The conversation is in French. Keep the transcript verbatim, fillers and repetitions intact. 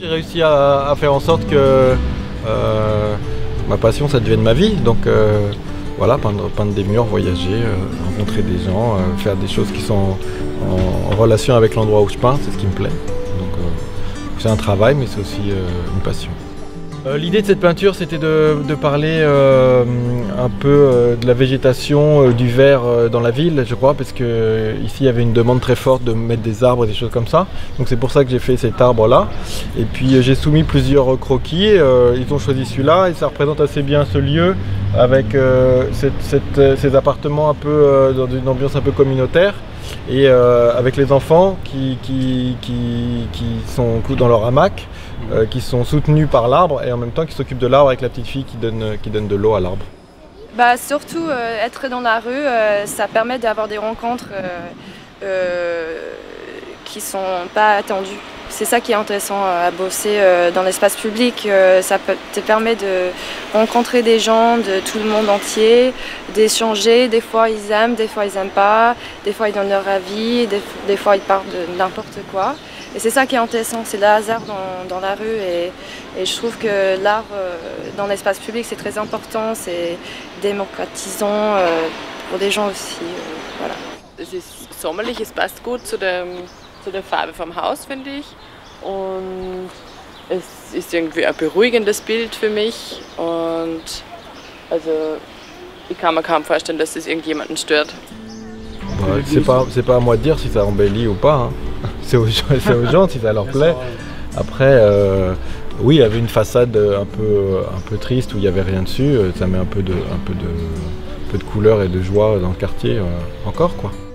J'ai réussi à, à faire en sorte que euh, ma passion ça devienne ma vie, donc euh, voilà, peindre, peindre des murs, voyager, euh, rencontrer des gens, euh, faire des choses qui sont en, en relation avec l'endroit où je peins, c'est ce qui me plaît. Donc euh, c'est un travail mais c'est aussi euh, une passion. Euh, L'idée de cette peinture c'était de, de parler euh, un peu euh, de la végétation, euh, du vert euh, dans la ville, je crois, parce que euh, ici il y avait une demande très forte de mettre des arbres et des choses comme ça. Donc c'est pour ça que j'ai fait cet arbre là. Et puis euh, j'ai soumis plusieurs croquis, euh, ils ont choisi celui-là et ça représente assez bien ce lieu avec euh, cette, cette, ces appartements un peu euh, dans une ambiance un peu communautaire. Et euh, avec les enfants qui, qui, qui, qui sont dans leur hamac, euh, qui sont soutenus par l'arbre et en même temps qui s'occupent de l'arbre avec la petite fille qui donne, qui donne de l'eau à l'arbre. Bah, surtout euh, être dans la rue, euh, ça permet d'avoir des rencontres euh, euh, qui ne sont pas attendues. C'est ça qui est intéressant à bosser euh, dans l'espace public. Euh, ça peut, te permet de rencontrer des gens de tout le monde entier, d'échanger. Des fois ils aiment, des fois ils n'aiment pas, des fois ils donnent leur avis, des, des fois ils parlent de n'importe quoi. Et c'est ça qui est intéressant, c'est le hasard dans, dans la rue. Et, et je trouve que l'art euh, dans l'espace public c'est très important, c'est démocratisant euh, pour des gens aussi. Euh, voilà. Es ist sommerlich, es passt gut zu der, zu der Farbe vom Haus, finde ich. Und es ist irgendwie ein beruhigendes Bild für mich. Und also ich kann mir kaum vorstellen, dass das irgendjemanden stört. Bah, c'est pas, c'est pas à moi de dire si ça embellit ou pas, hein. C'est aux, aux gens si ça leur plaît. Après, euh, oui, il y avait une façade un peu, un peu triste où il n'y avait rien dessus. Ça met un peu de, un peu de, un peu de couleur et de joie dans le quartier, euh, encore quoi.